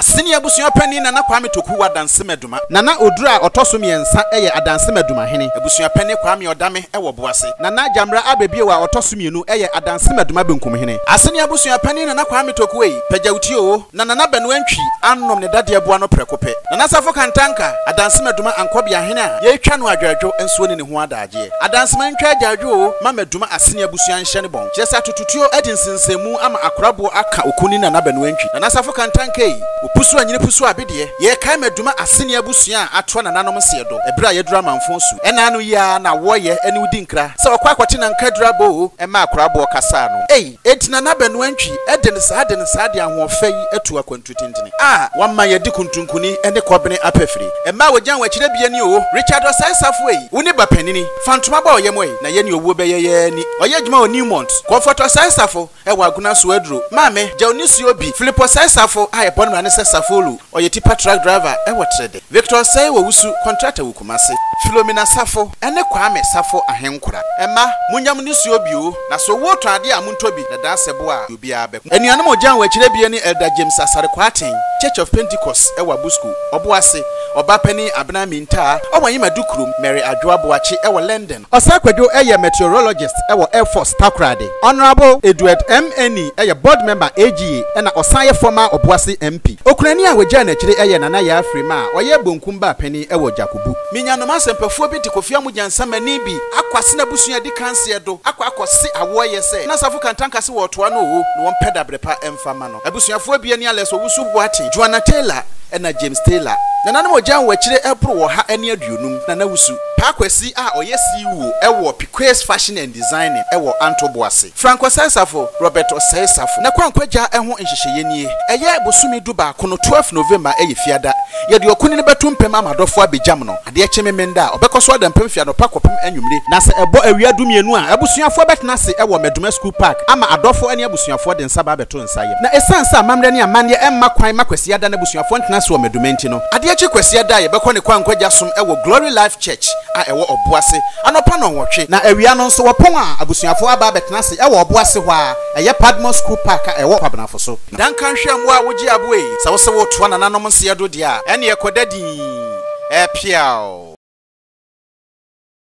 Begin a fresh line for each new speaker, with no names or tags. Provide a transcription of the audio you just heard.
Asini abusua pani Nana Kwame Toku wadanse meduma.
Nana Odura otoso miensa eye adanse meduma hene.
Abusua pani Kwame Odame ewo Boase.
Nana Jamra abebie wa otoso mienu eye adanse meduma benkum hene.
Asini abusua pani Nana Kwame Toku ei pejawuti o na Nana Benuantwi annom ne dade aboa no prekope. Nana Sarfo Kantanka adanse meduma ankobia hene a ye twa no adwadwo enso ne ho adaaje. Adanse mantwa adwadwo ma meduma asini abusua nhye ne bon. Jesa tututuo edinsinsemu ama akorabo aka okuni Nana Benuantwi. Nana Sarfo Kantanka ei opusu anyine pusu abedie ye kai meduma asini abusua atwa nananom seedo ebra ye dura manfonsu ena no ya na woye eni udi nkra se okwa akwati na nkadura bo ema akorabo kasa no etina na Benuantwi eden sa de ahofa yi atu akwantu tintini wamma ye di kuntunkuni ene kobene apefiri ema wajan wachire bie ni o Richard Sarfo ei woni bapanini fantoma ba oyem ei na ye ni owuo be ye ni oye djuma o Newmont Comfort Sarfo e waguna so aduro mame jaunisi obi Philip Sarfo aye bonma ne Sarfo oye tipa truck driver e wotrede Victor say wo wusu contractor wukumase Philomena Sarfo ene Kwame Sarfo ahenkura ema munyam ni su obi o na so wo to ade amuntobi na dansebo a obi abe enuanom ojan wachire bie ni Elder James Asare Kwaten Church of Pentecost e wabusku Oboase Obapani Abna Minta Owanyima Dukrum Mary Adwoaboachi e wo London
Osakwadwo eye meteorologist e wo Air Force Takrade Honorable Edward MNE eye board member AGA na osaye former Oboase MP Okunani a wagya na chire eye Nana ya Afrima oye bonkumba pani e wo Jakubu
minyanom asempafo bi tikofia mugyansama ni bi akwase na busua di kanse do akwakose awoye se na Sarfo Kantanka se wo toa no wo no won peda brepa emfama no abusuafo bi ani aleso wusu boate Joanna Taylor ena James Taylor nananom ogyan wachire epro wo ha ani aduonum na wusu pakwasi a oye CEO ewo Piquet Fashion and Design ewo Antoboase Franco Sarfo Robert Sarfo na kwankwaja eho nhyehyeye nie eye bosumi duba kono 12 November eye fiada ye de okuni ne betumpem amadofo abejam no ade chememenda obekoso adampem fiado pakopem anwumre na se ebo awia dumienu a abusuafo betena se ewo Meduma School Park ama adofo ani abusuafo de nsa ba beto nsa ye na esansa amamre ne amane emma kwan makwasi ada na abusuafo ntena se wo Meduma enti no ade kwasi ada ye bekọ ne kwankwaja som ewo Glory Life Church a ewo Oboase anopa no nwotwe na awia no nso wopon a abusuafo aba betena se ewo Oboase ho a eye Padmos School Park a ewo kwabenafo so danka hwemu a wogi aboe sa wo se wo to na nanom se do dia ene ye kodadi epiao